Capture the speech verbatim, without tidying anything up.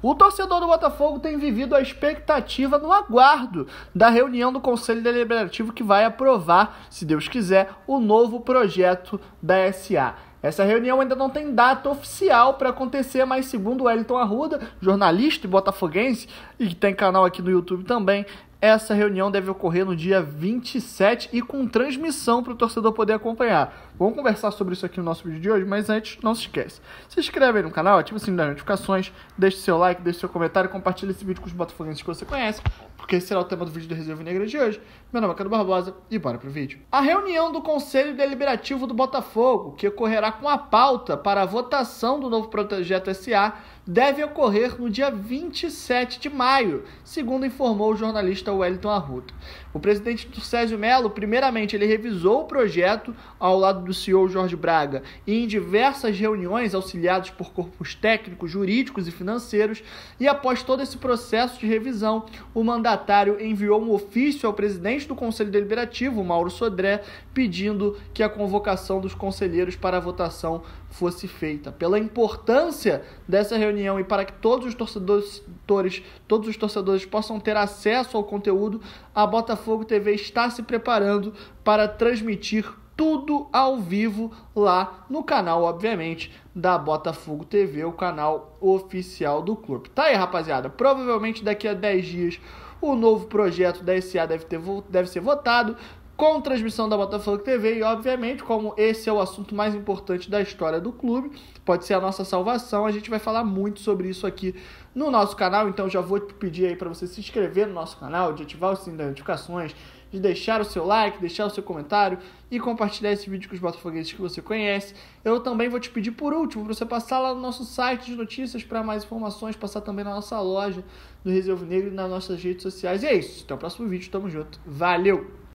O torcedor do Botafogo tem vivido a expectativa no aguardo da reunião do Conselho Deliberativo que vai aprovar, se Deus quiser, o novo projeto da S A. Essa reunião ainda não tem data oficial para acontecer, mas segundo o Wellington Arruda, jornalista e botafoguense, e que tem canal aqui no YouTube também, essa reunião deve ocorrer no dia vinte e sete e com transmissão para o torcedor poder acompanhar. Vamos conversar sobre isso aqui no nosso vídeo de hoje, mas antes, não se esquece. Se inscreve aí no canal, ativa o sininho das notificações, deixe seu like, deixe seu comentário e compartilhe esse vídeo com os botafoguenses que você conhece, porque esse será o tema do vídeo do Resenha Negra de hoje. Meu nome é Cadu Barbosa e bora pro vídeo. A reunião do Conselho Deliberativo do Botafogo, que ocorrerá com a pauta para a votação do novo projeto S A, deve ocorrer no dia vinte e sete de maio, segundo informou o jornalista Wellington Arruda. O presidente do Césio Melo, primeiramente, ele revisou o projeto ao lado do C E O Jorge Braga e em diversas reuniões auxiliados por corpos técnicos, jurídicos e financeiros, e após todo esse processo de revisão, o mandatário enviou um ofício ao presidente do Conselho Deliberativo, Mauro Sodré, pedindo que a convocação dos conselheiros para a votação fosse feita. Pela importância dessa reunião e para que todos os torcedores, todos os torcedores possam ter acesso ao conteúdo, a Botafogo T V está se preparando para transmitir tudo ao vivo lá no canal, obviamente, da Botafogo T V, o canal oficial do clube. Tá aí, rapaziada, provavelmente daqui a dez dias o novo projeto da S A deve, ter, deve ser votado, com transmissão da Botafogo T V e, obviamente, como esse é o assunto mais importante da história do clube, pode ser a nossa salvação, a gente vai falar muito sobre isso aqui no nosso canal, então já vou te pedir aí para você se inscrever no nosso canal, de ativar o sininho das notificações, de deixar o seu like, deixar o seu comentário e compartilhar esse vídeo com os botafoguenses que você conhece. Eu também vou te pedir, por último, para você passar lá no nosso site de notícias para mais informações, passar também na nossa loja do Resenha Negro e nas nossas redes sociais. E é isso, até o próximo vídeo, tamo junto, valeu!